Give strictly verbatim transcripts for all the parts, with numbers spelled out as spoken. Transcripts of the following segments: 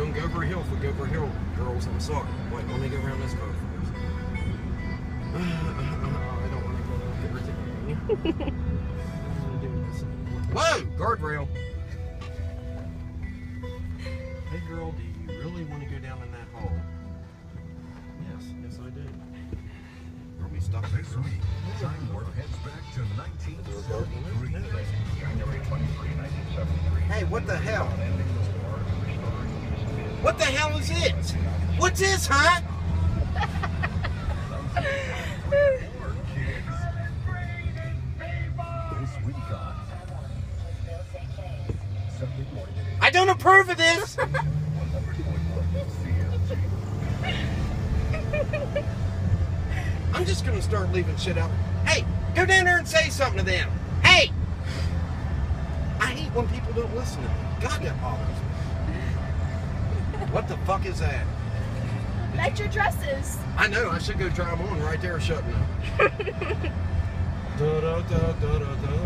don't go over a hill if we go over a hill, girls. I'm sorry. Wait, let me go around this car first. I don't want to go everything. Whoa! Guardrail! Hey girl, do you really want to go down in that hole? Yes, yes I do. Are we stuck this week? Time warp heads back to nineteen seventy-three. January twenty-third, nineteen seventy-three. Hey, what the hell? What the hell is this? What's this, huh? I don't approve of this! I'm just gonna start leaving shit out. Hey, go down there and say something to them. Hey! I hate when people don't listen to me. God, that bothers me. What the fuck is that? Like your dresses. I know, I should go try them on right there shutting up. Da, da, da, da, da, da.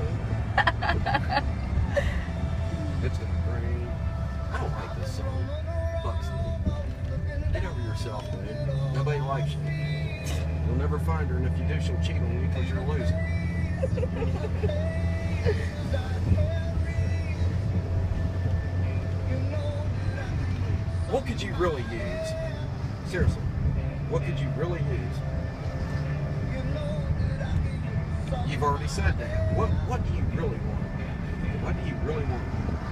It's gonna rain. I don't like this song. Buxley. Get over yourself, dude. Nobody likes you. You'll never find her, and if you do, she'll cheat on you because you're a loser. What could you really use? Seriously, what could you really use? You've already said that. What What do you really want? What do you really want?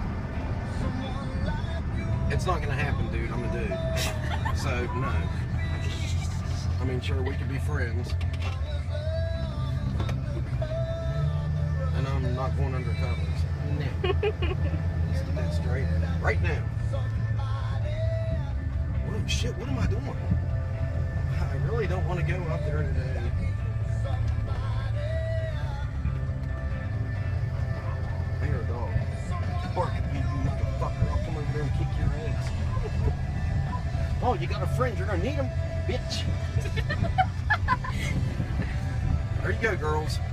It's not gonna happen, dude. I'm a dude. So, no. I mean, sure, we could be friends. And I'm not going under covers. No. Let's get that straight. Right now. Whoa, shit, what am I doing? I really don't want to go up there today. I hear a dog. Bark at me, you motherfucker. I'll come over there and kick your ass. Oh, you got a friend. You're going to need him, bitch. There you go, girls.